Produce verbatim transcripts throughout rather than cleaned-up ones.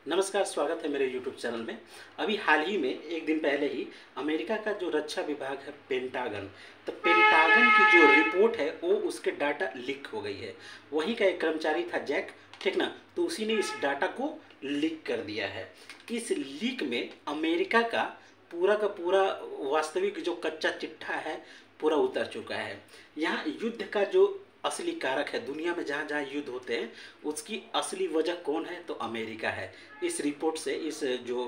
नमस्कार, स्वागत है मेरे यूट्यूब चैनल में। अभी हाल ही में एक दिन पहले ही अमेरिका का जो रक्षा विभाग है पेंटागन, तो पेंटागन की जो रिपोर्ट है वो उसके डाटा लीक हो गई है। वहीं का एक कर्मचारी था जैक, ठीक ना, तो उसी ने इस डाटा को लीक कर दिया है। इस लीक में अमेरिका का पूरा का पूरा वास्तविक जो कच्चा चिट्ठा है पूरा उतर चुका है। यहाँ युद्ध का जो असली कारक है, दुनिया में जहाँ जहाँ युद्ध होते हैं उसकी असली वजह कौन है, तो अमेरिका है। इस रिपोर्ट से, इस जो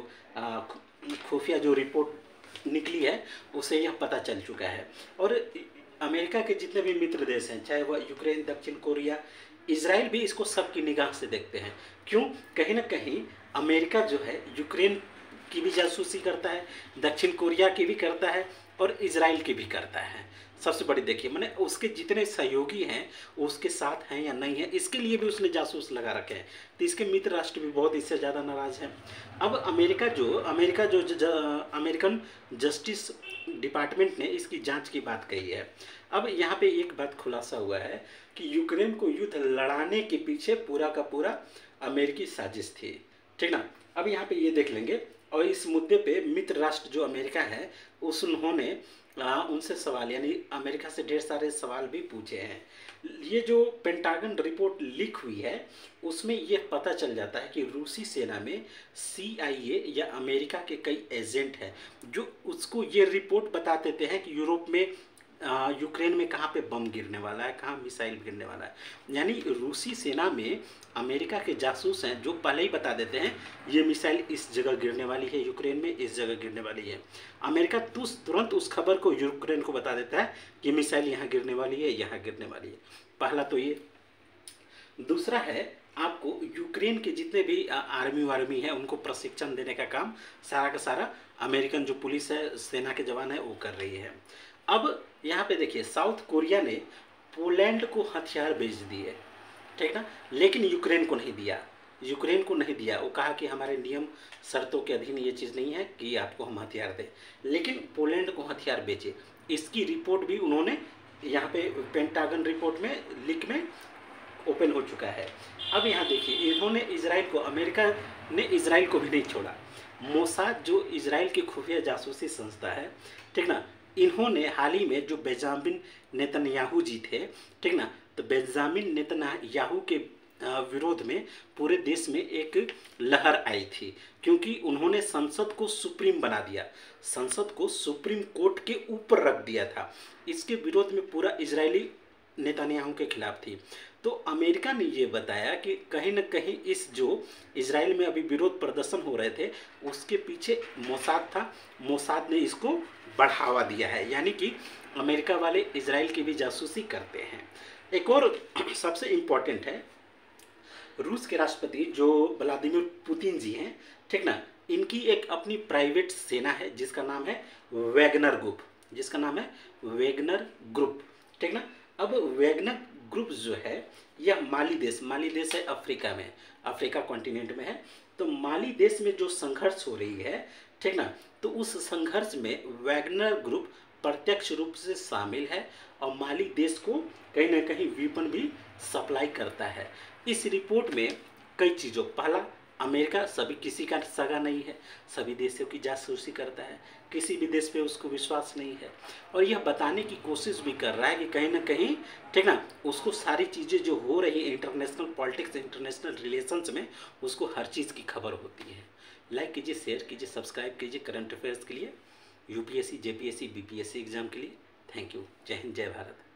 खुफिया जो रिपोर्ट निकली है उसे यह पता चल चुका है। और अमेरिका के जितने भी मित्र देश हैं, चाहे वह यूक्रेन, दक्षिण कोरिया, इजराइल भी इसको सबकी निगाह से देखते हैं। क्यों? कहीं ना कहीं अमेरिका जो है यूक्रेन की भी जासूसी करता है, दक्षिण कोरिया की भी करता है और इजराइल की भी करता है। सबसे बड़ी देखिए, मैंने उसके जितने सहयोगी हैं उसके साथ हैं या नहीं है, इसके लिए भी उसने जासूस लगा रखे हैं। तो इसके मित्र राष्ट्र भी बहुत इससे ज़्यादा नाराज़ हैं। अब अमेरिका जो अमेरिका जो ज, ज, अमेरिकन जस्टिस डिपार्टमेंट ने इसकी जांच की बात कही है। अब यहाँ पे एक बात खुलासा हुआ है कि यूक्रेन को युद्ध लड़ाने के पीछे पूरा का पूरा अमेरिकी साजिश थी, ठीक ना। अब यहाँ पे ये देख लेंगे। और इस मुद्दे पे मित्र राष्ट्र जो अमेरिका है उस उन्होंने आ, उनसे सवाल, यानी अमेरिका से ढेर सारे सवाल भी पूछे हैं। ये जो पेंटागन रिपोर्ट लीक हुई है उसमें ये पता चल जाता है कि रूसी सेना में सी आई ए या अमेरिका के कई एजेंट हैं जो उसको ये रिपोर्ट बता देते हैं कि यूरोप में, यूक्रेन में कहाँ पे बम गिरने वाला है, कहाँ मिसाइल गिरने वाला है। यानी रूसी सेना में अमेरिका के जासूस हैं जो पहले ही बता देते हैं ये मिसाइल इस जगह गिरने वाली है, यूक्रेन में इस जगह गिरने वाली है। अमेरिका तुरंत उस खबर को यूक्रेन को बता देता है कि मिसाइल यहाँ गिरने वाली है, यहाँ गिरने वाली है। पहला तो ये। दूसरा है, आपको यूक्रेन के जितने भी आर्मी वार्मी है उनको प्रशिक्षण देने का काम सारा का सारा अमेरिकन जो पुलिस है, सेना के जवान है वो कर रही है। अब यहाँ पे देखिए, साउथ कोरिया ने पोलैंड को हथियार भेज दिए, ठीक ना, लेकिन यूक्रेन को नहीं दिया। यूक्रेन को नहीं दिया, वो कहा कि हमारे नियम शर्तों के अधीन ये चीज़ नहीं है कि आपको हम हथियार दें, लेकिन पोलैंड को हथियार बेचे। इसकी रिपोर्ट भी उन्होंने यहाँ पे पेंटागन रिपोर्ट में लीक में ओपन हो चुका है। अब यहाँ देखिए, इन्होंने इजराइल को, अमेरिका ने इजराइल को भी नहीं छोड़ा। मोसाद जो इजराइल की खुफिया जासूसी संस्था है, ठीक ना, इन्होंने हाल ही में जो बेंजामिन नेतन्याहू जी थे, ठीक ना, तो बेंजामिन नेतन्याहू के विरोध में पूरे देश में एक लहर आई थी, क्योंकि उन्होंने संसद को सुप्रीम बना दिया, संसद को सुप्रीम कोर्ट के ऊपर रख दिया था। इसके विरोध में पूरा इजरायली नेतन्याहू के खिलाफ थी। तो अमेरिका ने ये बताया कि कहीं ना कहीं इस जो इजराइल में अभी विरोध प्रदर्शन हो रहे थे उसके पीछे मोसाद था, मोसाद ने इसको बढ़ावा दिया है। यानी कि अमेरिका वाले इजराइल की भी जासूसी करते हैं। एक और सबसे इम्पोर्टेंट है, रूस के राष्ट्रपति जो व्लादिमीर पुतिन जी हैं, ठीक ना, इनकी एक अपनी प्राइवेट सेना है जिसका नाम है वैगनर ग्रुप, जिसका नाम है वैगनर ग्रुप, ठीक ना। अब वैगनर ग्रुप जो है यह माली देश, माली देश है अफ्रीका में, अफ्रीका कॉन्टिनेंट में है। तो माली देश में जो संघर्ष हो रही है, ठीक ना, तो उस संघर्ष में वैगनर ग्रुप प्रत्यक्ष रूप से शामिल है और माली देश को कहीं ना कहीं वेपन भी सप्लाई करता है। इस रिपोर्ट में कई चीज़ों, पहला, अमेरिका सभी किसी का सगा नहीं है, सभी देशों की जासूसी करता है, किसी भी देश पे उसको विश्वास नहीं है। और यह बताने की कोशिश भी कर रहा है कि कहीं ना कहीं, ठीक ना, उसको सारी चीज़ें जो हो रही है इंटरनेशनल पॉलिटिक्स, इंटरनेशनल रिलेशंस में, उसको हर चीज़ की खबर होती है। लाइक कीजिए, शेयर कीजिए, सब्सक्राइब कीजिए करंट अफेयर्स के लिए, यूपीएससी, जेपीएससी, बीपीएससी एग्जाम के लिए। Thank you. जय हिंद, जय भारत।